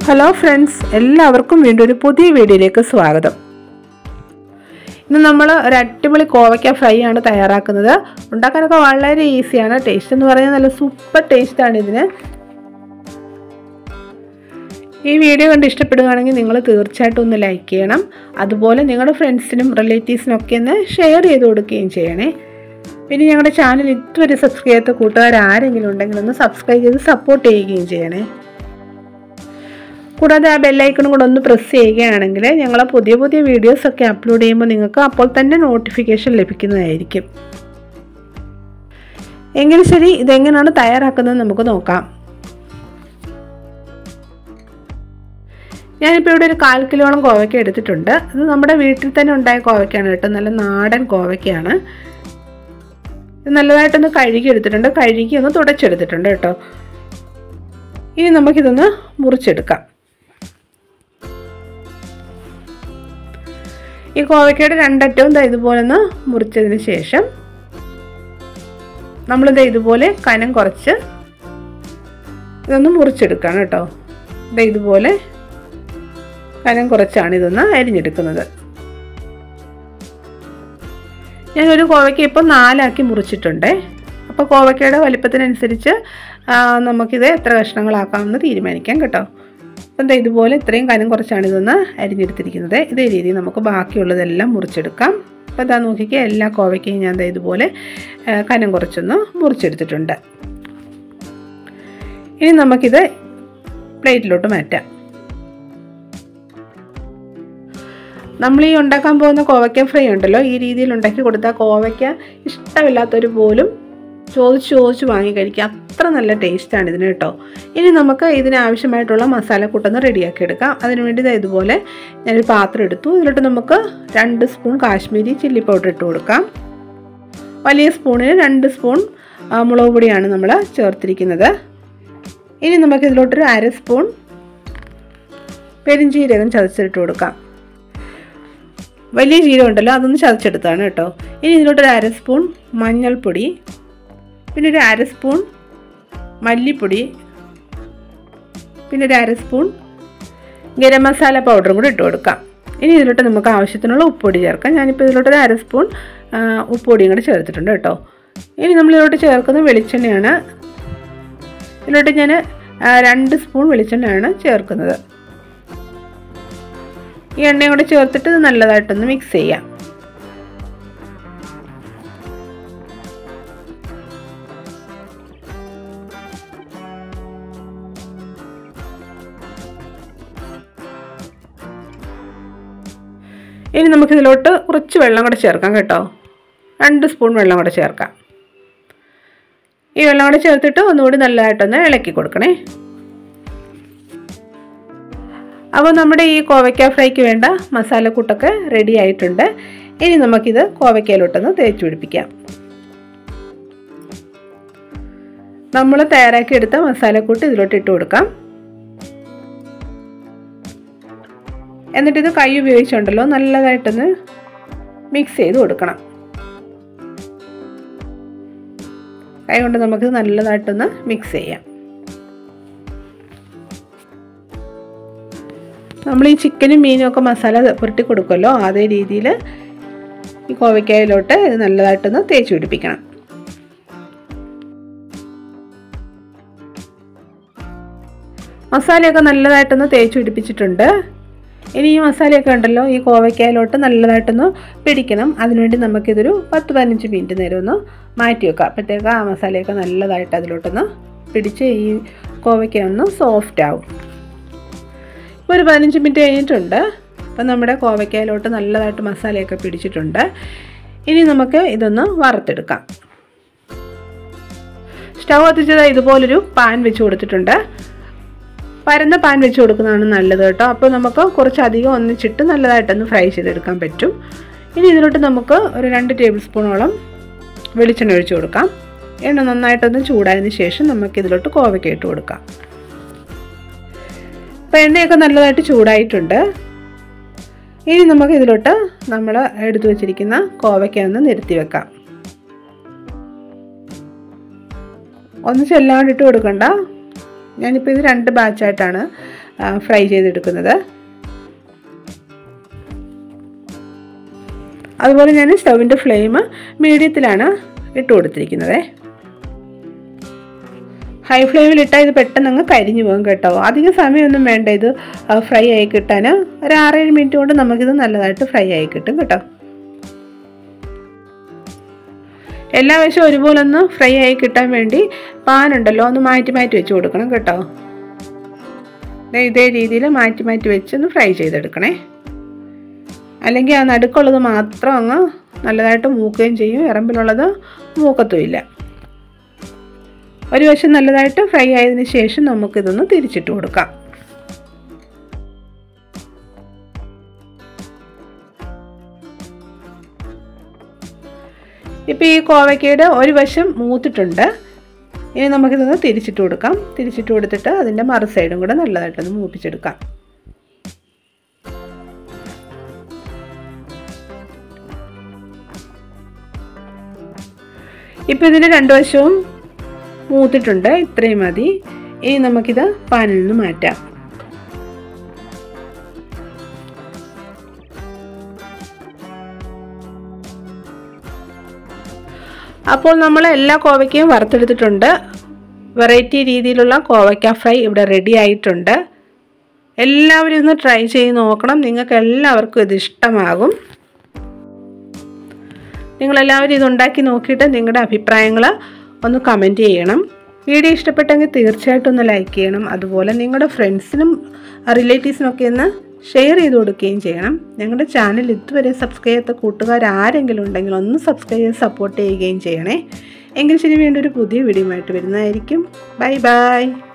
Hello friends, എല്ലാവർക്കും വീണ്ടും ഒരു പുതിയ വീഡിയോയിലേക്ക് സ്വാഗതം. ഇന്ന് നമ്മൾ ഒരു അടിപൊളി കോവയ്ക്ക ഫ്രൈ ആണ് തയ്യാറാക്കുന്നത്. ഉണ്ടാക്കാനൊക്കെ വളരെ ഈസിയാണ്. ടേസ്റ്റ് എന്ന് പറയുന്നത് നല്ല സൂപ്പർ ടേസ്റ്റാണ് ഇതിന്. ഈ വീഡിയോ കണ്ട് ഇഷ്ടപ്പെടുകയാണെങ്കിൽ നിങ്ങൾ തീർച്ചയായിട്ടും ഒന്ന് ലൈക്ക് ചെയ്യണം. അതുപോലെ നിങ്ങളുടെ ഫ്രണ്ട്സിനും റിലേറ്റീവ്സിനും ഒക്കെ ഒന്ന് ഷെയർ ചെയ്ത് കൊടുക്കുകയും ചെയ്യണേ. പിന്നെ ഞങ്ങളുടെ ചാനൽ ഇതുവരെ സബ്സ്ക്രൈബ് ചെയ്യാത്ത കൂട്ടുകാർ ആരെങ്കിലും ഉണ്ടെങ്കിൽ ഒന്ന് സബ്സ്ക്രൈബ് ചെയ്ത് സപ്പോർട്ട് ചെയ്യുകയും ചെയ്യണേ. കൂടാതെ ആ ബെല്ലൈക്കണും കൂടെ ഒന്ന് പ്രസ് ചെയ്യുകയാണെങ്കിൽ ഞങ്ങൾ പുതിയ പുതിയ വീഡിയോസൊക്കെ അപ്ലോഡ് ചെയ്യുമ്പോൾ നിങ്ങൾക്ക് അപ്പോൾ തന്നെ നോട്ടിഫിക്കേഷൻ ലഭിക്കുന്നതായിരിക്കും. എങ്കിലും ശരി, ഇതെങ്ങനെയാണ് തയ്യാറാക്കുന്നത് നമുക്ക് നോക്കാം. ഞാനിപ്പോൾ ഇവിടെ ഒരു 1/4 കിലോളം കോവയ്ക്ക എടുത്തിട്ടുണ്ട്. ഇത് നമ്മുടെ വീട്ടിൽ തന്നെ ഉണ്ടായ കോവയ്ക്കാണ് കേട്ടോ. നല്ല നാടൻ കോവയ്ക്കാണ്. ഇത് നല്ലതായിട്ടൊന്ന് കഴുകി എടുത്തിട്ടുണ്ട്. കഴുകി ഒന്ന് തുടച്ചെടുത്തിട്ടുണ്ട് കേട്ടോ. ഇനി നമുക്കിതൊന്ന് മുറിച്ചെടുക്കാം. ഈ കോവയ്ക്കയുടെ രണ്ടറ്റവും ഇതുപോലെ ഒന്ന് മുറിച്ചതിന് ശേഷം നമ്മളിത് ഇതുപോലെ കനം കുറച്ച് ഇതൊന്ന് മുറിച്ചെടുക്കണം കേട്ടോ. ഇതുപോലെ കനം കുറച്ചാണ് ഇതൊന്ന് അരിഞ്ഞെടുക്കുന്നത്. ഞാനൊരു കോവയ്ക്ക ഇപ്പോൾ 4 ആക്കി മുറിച്ചിട്ടുണ്ട്. അപ്പോൾ കോവയ്ക്കയുടെ വലിപ്പത്തിനനുസരിച്ച് നമുക്കിത് എത്ര കഷ്ണങ്ങളാക്കാമെന്ന് തീരുമാനിക്കാം കേട്ടോ. അപ്പം ഇതുപോലെ ഇത്രയും കനം കുറച്ചാണ് ഇതൊന്ന് അരിഞ്ഞെടുത്തിരിക്കുന്നത്. ഇതേ രീതിയിൽ നമുക്ക് ബാക്കിയുള്ളതെല്ലാം മുറിച്ചെടുക്കാം. അപ്പോൾ ഇതാ നോക്കിക്കുക, എല്ലാ കോവയ്ക്കയും ഞാൻ ഇതുപോലെ കനം കുറച്ചൊന്ന് മുറിച്ചെടുത്തിട്ടുണ്ട്. ഇനി നമുക്കിത് പ്ലേറ്റിലോട്ട് മാറ്റാം. നമ്മൾ ഈ ഉണ്ടാക്കാൻ പോകുന്ന കോവയ്ക്ക ഫ്രൈ ഉണ്ടല്ലോ, ഈ രീതിയിൽ ഉണ്ടാക്കി കൊടുത്താൽ കോവയ്ക്ക ഇഷ്ടമില്ലാത്തവർ പോലും ചോദിച്ച് വാങ്ങി കഴിക്കുക. അത്ര നല്ല ടേസ്റ്റാണ് ഇതിന് കേട്ടോ. ഇനി നമുക്ക് ഇതിനാവശ്യമായിട്ടുള്ള മസാലക്കൂട്ടൊന്ന് റെഡിയാക്കി എടുക്കാം. അതിനുവേണ്ടി ഇതുപോലെ ഞാനൊരു പാത്രം എടുത്തു. ഇതിലോട്ട് നമുക്ക് 2 സ്പൂൺ കാശ്മീരി ചില്ലി പൗഡർ ഇട്ട് കൊടുക്കാം. വലിയ സ്പൂണിന് 2 സ്പൂൺ മുളക് പൊടിയാണ് നമ്മൾ ചേർത്തിരിക്കുന്നത്. ഇനി നമുക്കിതിലോട്ടൊരു 1/2 സ്പൂൺ പെരുംജീരകം ചതച്ചിട്ട് കൊടുക്കാം. വലിയ ജീരകം ഉണ്ടല്ലോ, അതൊന്ന് ചതച്ചെടുത്താണ് കേട്ടോ. ഇനി ഇതിലോട്ടൊരു 1/2 സ്പൂൺ മഞ്ഞൾപ്പൊടി, പിന്നെ ഒരു 1/2 സ്പൂൺ മല്ലിപ്പൊടി, പിന്നെ ഒരു 1/2 സ്പൂൺ ഗരം മസാല പൗഡറും കൂടി ഇട്ട് കൊടുക്കാം. ഇനി ഇതിലോട്ട് നമുക്ക് ആവശ്യത്തിനുള്ള ഉപ്പൊടി ചേർക്കാം. ഞാനിപ്പോൾ ഇതിലോട്ടൊരു 1/2 സ്പൂൺ ഉപ്പൊടിയും കൂടി ചേർത്തിട്ടുണ്ട് കേട്ടോ. ഇനി നമ്മളിതിലോട്ട് ചേർക്കുന്നത് വെളിച്ചെണ്ണയാണ്. ഇതിലോട്ട് ഞാൻ 2 സ്പൂൺ വെളിച്ചെണ്ണയാണ് ചേർക്കുന്നത്. ഈ എണ്ണയും കൂടെ ചേർത്തിട്ട് ഇത് നല്ലതായിട്ടൊന്ന് മിക്സ് ചെയ്യാം. ഇനി നമുക്കിതിലോട്ട് കുറച്ച് വെള്ളം കൂടെ ചേർക്കാം കേട്ടോ. 2 സ്പൂൺ വെള്ളം കൂടെ ചേർക്കാം. ഈ വെള്ളം കൂടെ ചേർത്തിട്ട് ഒന്നുകൂടി നല്ലതായിട്ടൊന്ന് ഇളക്കി കൊടുക്കണേ. അപ്പോൾ നമ്മുടെ ഈ കോവയ്ക്ക ഫ്രൈക്ക് വേണ്ട മസാലക്കൂട്ടൊക്കെ റെഡി ആയിട്ടുണ്ട്. ഇനി നമുക്കിത് കോവയ്ക്കയിലോട്ടൊന്ന് തേച്ച് പിടിപ്പിക്കാം. നമ്മൾ തയ്യാറാക്കി എടുത്ത മസാലക്കൂട്ട് ഇതിലോട്ട് ഇട്ട് കൊടുക്കാം. എന്നിട്ടിത് കൈ ഉപയോഗിച്ചുണ്ടല്ലോ നല്ലതായിട്ടൊന്ന് മിക്സ് ചെയ്ത് കൊടുക്കണം. കൈ കൊണ്ട് നമുക്ക് നല്ലതായിട്ടൊന്ന് മിക്സ് ചെയ്യാം. നമ്മൾ ഈ ചിക്കനും മീനും ഒക്കെ മസാല പുരട്ടി കൊടുക്കുമല്ലോ, അതേ രീതിയിൽ ഈ കോവയ്ക്കയിലോട്ട് ഇത് നല്ലതായിട്ടൊന്ന് തേച്ച് പിടിപ്പിക്കണം. മസാലയൊക്കെ നല്ലതായിട്ടൊന്ന് തേച്ച് പിടിപ്പിച്ചിട്ടുണ്ട്. ഇനി ഈ മസാലയൊക്കെ ഉണ്ടല്ലോ ഈ കോവയ്ക്കയിലോട്ട് നല്ലതായിട്ടൊന്ന് പിടിക്കണം. അതിനുവേണ്ടി നമുക്കിതൊരു 10-15 മിനിറ്റ് നേരം ഒന്ന് മാറ്റി വെക്കാം. അപ്പോഴത്തേക്ക് ആ മസാലയൊക്കെ നല്ലതായിട്ട് അതിലോട്ടൊന്ന് പിടിച്ച് ഈ കോവയ്ക്ക ഒന്ന് സോഫ്റ്റ് ആവും. ഇപ്പോൾ ഒരു 15 മിനിറ്റ് കഴിഞ്ഞിട്ടുണ്ട്. അപ്പം നമ്മുടെ കോവയ്ക്കയിലോട്ട് നല്ലതായിട്ട് മസാലയൊക്കെ പിടിച്ചിട്ടുണ്ട്. ഇനി നമുക്ക് ഇതൊന്ന് വറുത്തെടുക്കാം. സ്റ്റൗ കത്തിച്ചത് ഇതുപോലൊരു പാൻ വെച്ച് കൊടുത്തിട്ടുണ്ട്. പരന്ന പാൻ വെച്ച് കൊടുക്കുന്നതാണ് നല്ലത് കേട്ടോ. അപ്പോൾ നമുക്ക് കുറച്ചധികം ഒന്നിച്ചിട്ട് നല്ലതായിട്ടൊന്ന് ഫ്രൈ ചെയ്തെടുക്കാൻ പറ്റും. ഇനി ഇതിലോട്ട് നമുക്ക് ഒരു 2 ടേബിൾ സ്പൂണോളം വെളിച്ചെണ്ണ ഒഴിച്ച് കൊടുക്കാം. എണ്ണ നന്നായിട്ടൊന്ന് ചൂടായതിന് ശേഷം നമുക്കിതിലോട്ട് കോവയ്ക്ക ഇട്ട് കൊടുക്കാം. അപ്പോൾ എണ്ണയൊക്കെ നല്ലതായിട്ട് ചൂടായിട്ടുണ്ട്. ഇനി നമുക്ക് ഇതിലോട്ട് നമ്മൾ എടുത്തു വച്ചിരിക്കുന്ന കോവയ്ക്ക ഒന്ന് നിരത്തി വെക്കാം. ഒന്നിച്ചെല്ലാം ഇട്ട് കൊടുക്കണ്ട. ഞാനിപ്പോൾ ഇത് 2 ബാച്ചായിട്ടാണ് ഫ്രൈ ചെയ്തെടുക്കുന്നത്. അതുപോലെ ഞാൻ സ്റ്റൗവിൻ്റെ ഫ്ലെയിം മീഡിയത്തിലാണ് ഇട്ട് കൊടുത്തിരിക്കുന്നത്. ഹൈ ഫ്ലെയിമിലിട്ടാൽ ഇത് പെട്ടെന്ന് അങ്ങ് കരിഞ്ഞു പോകും കേട്ടോ. അധികം സമയമൊന്നും വേണ്ട ഇത് ഫ്രൈ ആയി കിട്ടാൻ. ഒരു 6-7 മിനിറ്റ് കൊണ്ട് നമുക്കിത് നല്ലതായിട്ട് ഫ്രൈ ആയി കിട്ടും കേട്ടോ. എല്ലാ വശവും ഒരുപോലെ ഒന്ന് ഫ്രൈ ആയി കിട്ടാൻ വേണ്ടി പാനുണ്ടല്ലോ ഒന്ന് മാറ്റി മാറ്റി വെച്ച് കൊടുക്കണം കേട്ടോ. ഇതേ രീതിയിൽ മാറ്റി മാറ്റി വെച്ച് ഒന്ന് ഫ്രൈ ചെയ്തെടുക്കണേ. അല്ലെങ്കിൽ ആ നടുക്കുള്ളത് മാത്രം അങ്ങ് നല്ലതായിട്ട് മൂക്കുകയും ചെയ്യും, ഇറമ്പിലുള്ളത് മൂക്കത്തുമില്ല. ഒരു വശം നല്ലതായിട്ട് ഫ്രൈ ആയതിനു ശേഷം നമുക്കിതൊന്ന് തിരിച്ചിട്ട് കൊടുക്കാം. ഇപ്പോൾ ഈ കോവയ്ക്കയുടെ ഒരു വശം മൂത്തിട്ടുണ്ട്. ഇനി നമുക്കിതൊന്ന് തിരിച്ചിട്ട് കൊടുക്കാം. തിരിച്ചിട്ട് കൊടുത്തിട്ട് അതിൻ്റെ മറു സൈഡും കൂടെ നല്ലതായിട്ടൊന്ന് മൂപ്പിച്ചെടുക്കാം. ഇപ്പോൾ ഇതിൻ്റെ 2 വശവും മൂത്തിട്ടുണ്ട്. ഇത്രയും മതി. ഇനി നമുക്കിത് പാനിൽ നിന്ന് മാറ്റാം. അപ്പോൾ നമ്മൾ എല്ലാ കോവയ്ക്കയും വറുത്തെടുത്തിട്ടുണ്ട്. വെറൈറ്റി രീതിയിലുള്ള കോവയ്ക്ക ഫ്രൈ ഇവിടെ റെഡി ആയിട്ടുണ്ട്. എല്ലാവരും ഇന്ന് ട്രൈ ചെയ്ത് നോക്കണം. നിങ്ങൾക്ക് എല്ലാവർക്കും ഇത് ഇഷ്ടമാകും. നിങ്ങളെല്ലാവരും ഇതുണ്ടാക്കി നോക്കിയിട്ട് നിങ്ങളുടെ അഭിപ്രായങ്ങൾ ഒന്ന് കമൻറ്റ് ചെയ്യണം. വീഡിയോ ഇഷ്ടപ്പെട്ടെങ്കിൽ തീർച്ചയായിട്ടും ഒന്ന് ലൈക്ക് ചെയ്യണം. അതുപോലെ നിങ്ങളുടെ ഫ്രണ്ട്സിനും റിലേറ്റീവ്സിനൊക്കെ ഒന്ന് ഷെയർ ചെയ്ത് കൊടുക്കുകയും ചെയ്യണം. ഞങ്ങളുടെ ചാനൽ ഇതുവരെ സബ്സ്ക്രൈബ് ചെയ്യാത്ത കൂട്ടുകാർ ആരെങ്കിലും ഉണ്ടെങ്കിൽ ഒന്ന് സബ്സ്ക്രൈബ് ചെയ്ത് സപ്പോർട്ട് ചെയ്യുകയും ചെയ്യണേ. എങ്കിൽ ശരി, വീണ്ടും ഒരു പുതിയ വീഡിയോ ആയിട്ട് വരുന്നതായിരിക്കും. Bye by.